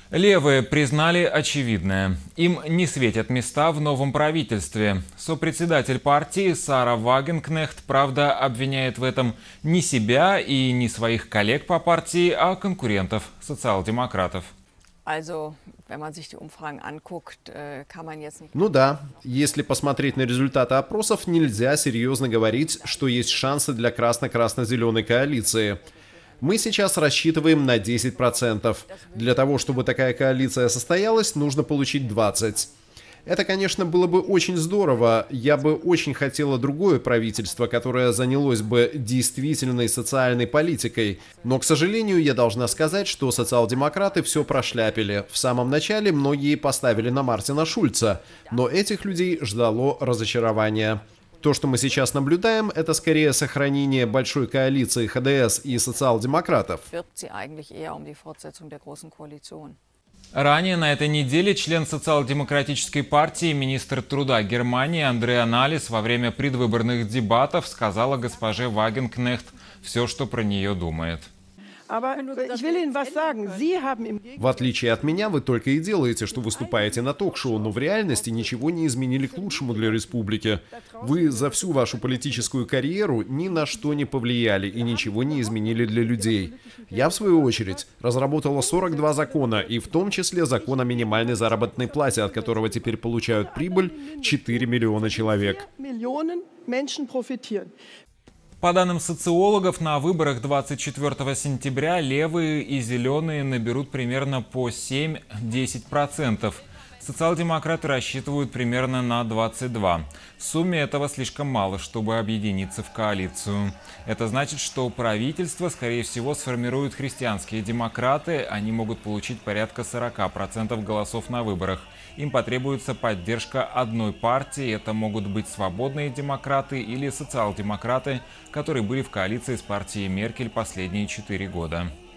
Левые признали очевидное. Им не светят места в новом правительстве. Сопредседатель партии Сара Вагенкнехт, правда, обвиняет в этом не себя и не своих коллег по партии, а конкурентов – социал-демократов. Ну да, если посмотреть на результаты опросов, нельзя серьезно говорить, что есть шансы для красно-красно-зеленой коалиции. Мы сейчас рассчитываем на 10%. Для того, чтобы такая коалиция состоялась, нужно получить 20%. Это, конечно, было бы очень здорово. Я бы очень хотела другое правительство, которое занялось бы действительной социальной политикой. Но, к сожалению, я должна сказать, что социал-демократы все прошляпили. В самом начале многие поставили на Мартина Шульца, но этих людей ждало разочарование. То, что мы сейчас наблюдаем, это скорее сохранение большой коалиции ХДС и социал-демократов. Ранее на этой неделе член социал-демократической партии, министр труда Германии Андреа Налис во время предвыборных дебатов сказала госпоже Вагенкнехт все, что про нее думает. В отличие от меня, вы только и делаете, что выступаете на ток-шоу, но в реальности ничего не изменили к лучшему для республики. Вы за всю вашу политическую карьеру ни на что не повлияли и ничего не изменили для людей. Я, в свою очередь, разработала 42 закона, и в том числе закон о минимальной заработной плате, от которого теперь получают прибыль 4 миллиона человек. По данным социологов, на выборах 24 сентября левые и зеленые наберут примерно по 7–10%. Социал-демократы рассчитывают примерно на 22%. В сумме этого слишком мало, чтобы объединиться в коалицию. Это значит, что правительство, скорее всего, сформируют христианские демократы. Они могут получить порядка 40% голосов на выборах. Им потребуется поддержка одной партии. Это могут быть свободные демократы или социал-демократы, которые были в коалиции с партией Меркель последние 4 года.